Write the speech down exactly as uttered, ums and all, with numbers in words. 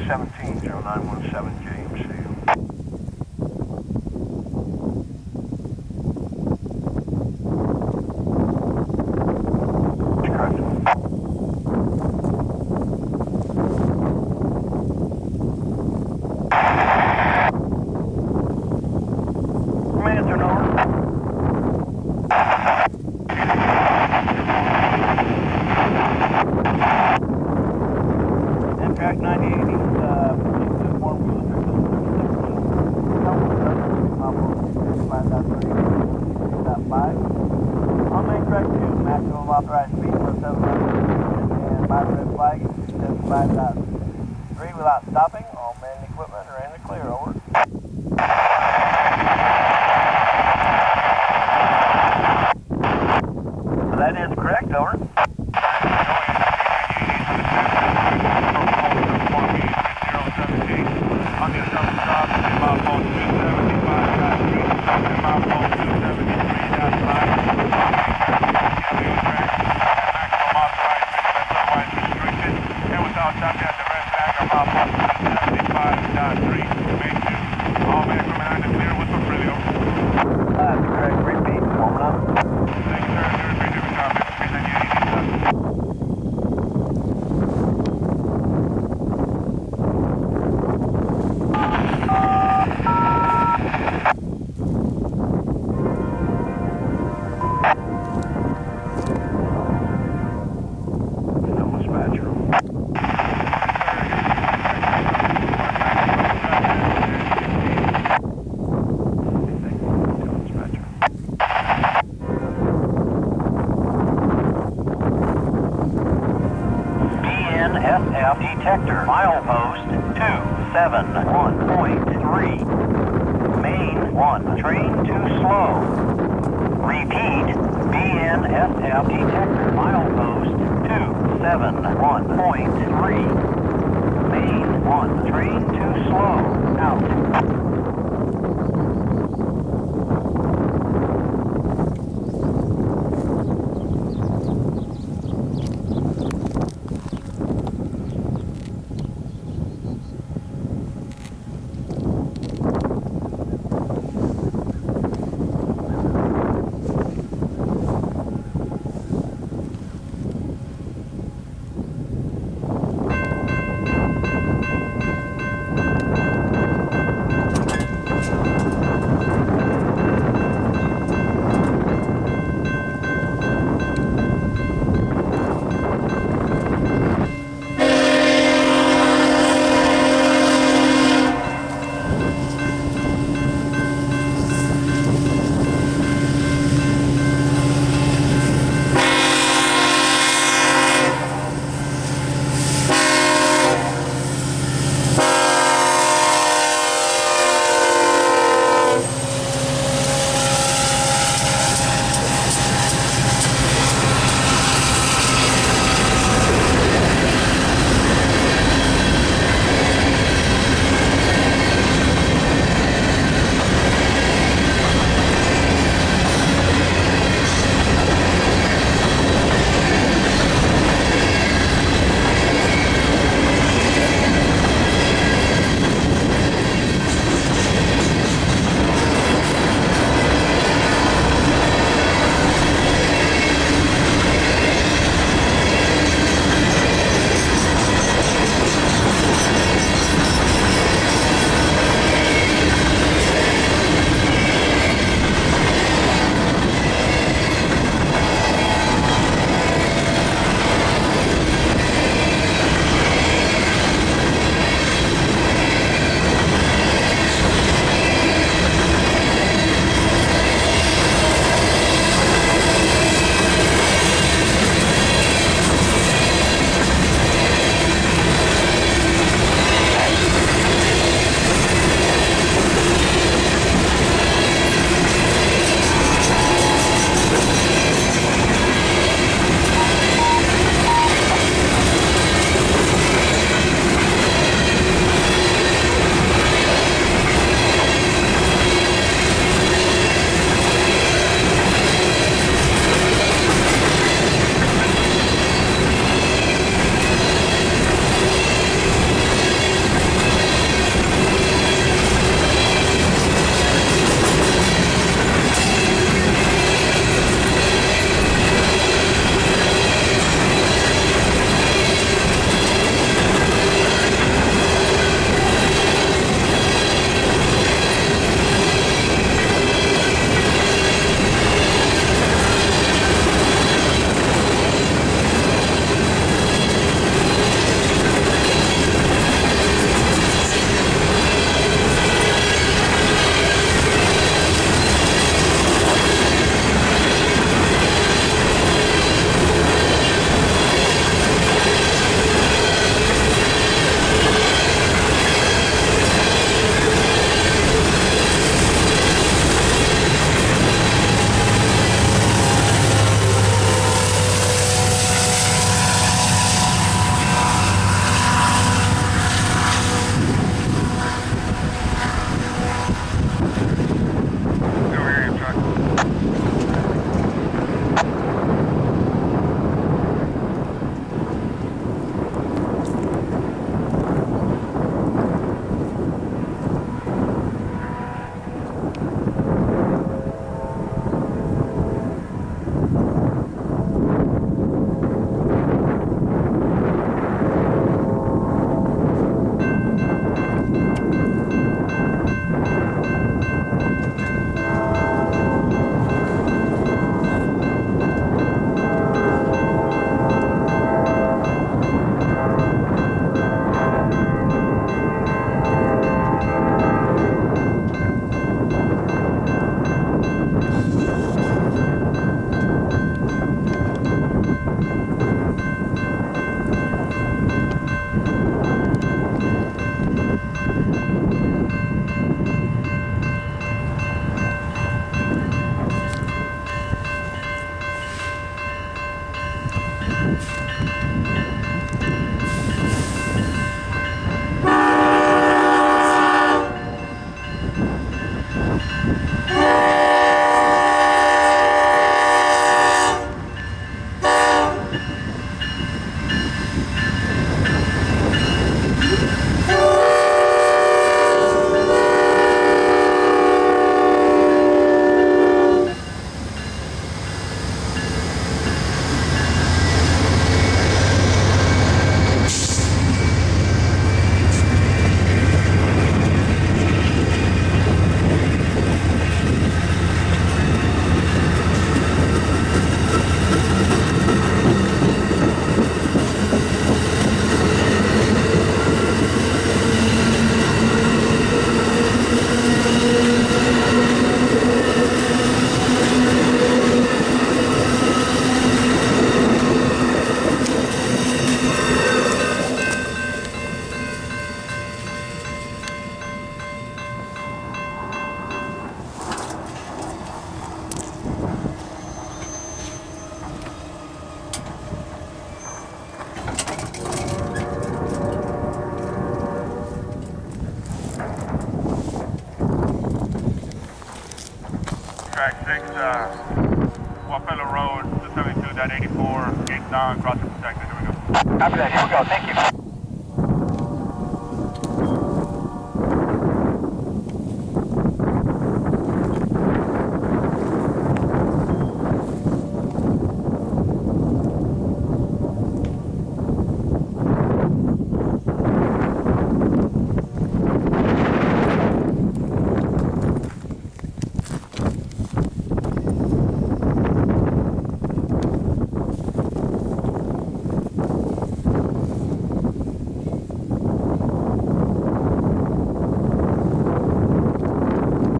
seventeen, zero nine one seven J M C. Amtrak ninety eighty, uh, one wheel, five. On main track two, maximum authorized speed was seven hundred, and by red flag is seventy-five thousand. Three without stopping, all man and equipment are in the clear, over. That is correct, over. On the double stop, mile phone two seventy-five point three, and mile phone two seventy-three point five. Maximum authorized speed unless otherwise restricted. And without stopping at the red flag on mile phone two seventy-five point three. Main two. All men equipment on the clear with the Frilio. That's correct. Repeat. Warming up. Thank you, sir. Repeat every time. Speed ninety eighty. B N S F detector, milepost two seven one point three. Main one, train too slow. Repeat, B N S F detector, milepost two seven one point three. Main one, train too slow. Out. Wapello Road, two seventy-two, eighty-four, gates down, crossing protected. Here we go. Copy that, here we go, thank you.